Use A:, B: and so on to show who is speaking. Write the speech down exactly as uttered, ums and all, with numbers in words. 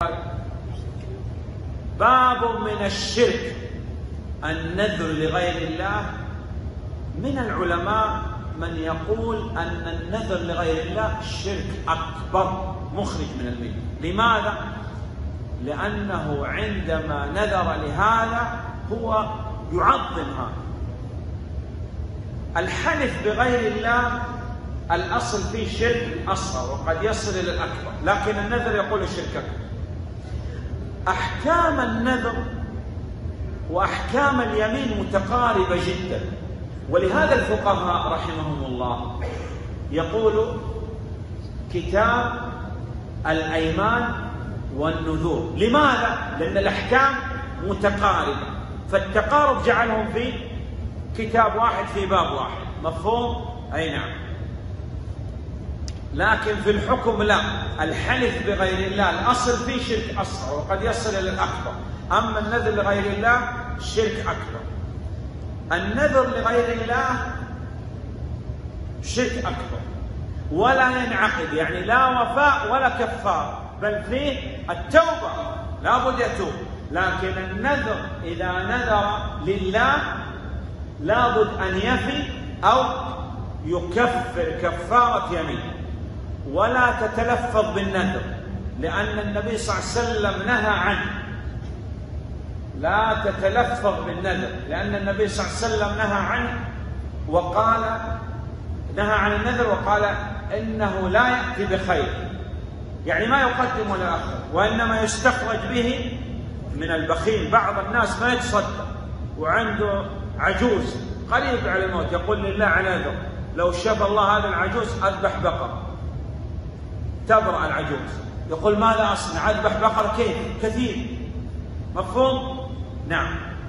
A: باب من الشرك النذر لغير الله. من العلماء من يقول أن النذر لغير الله شرك أكبر مخرج من الملة. لماذا؟ لأنه عندما نذر لهذا هو يعظم هذا. الحلف بغير الله الأصل فيه شرك أصغر وقد يصل إلى الأكبر، لكن النذر يقول الشرك أكبر. أحكام النذر وأحكام اليمين متقاربة جدا، ولهذا الفقهاء رحمهم الله يقول كتاب الأيمان والنذور. لماذا؟ لأن الأحكام متقاربة، فالتقارب جعلهم في كتاب واحد في باب واحد. مفهوم؟ أي نعم. لكن في الحكم لا، الحلف بغير الله الأصل فيه شرك أصغر وقد يصل إلى الأكبر، أما النذر لغير الله شرك أكبر. النذر لغير الله شرك أكبر ولا ينعقد، يعني لا وفاء ولا كفار، بل فيه التوبة، لا بد يتوب. لكن النذر إذا نذر لله لا بد أن يفي أو يكفر كفارة يمين، ولا تتلفظ بالنذر، لأن النبي صلى الله عليه وسلم نهى عنه. لا تتلفظ بالنذر، لأن النبي صلى الله عليه وسلم نهى عنه، وقال نهى عن النذر وقال إنه لا يأتي بخير، يعني ما يقدم ولا يأخر، وإنما يستخرج به من البخيل. بعض الناس ما يتصدق وعنده عجوز قريب على الموت يقول لله على نذر لو شاف الله هذا العجوز أذبح بقرة، تبرأ العجوز، يقول ماذا أصنع؟ أذبح بقرة كيف؟ كثير. مفهوم؟ نعم.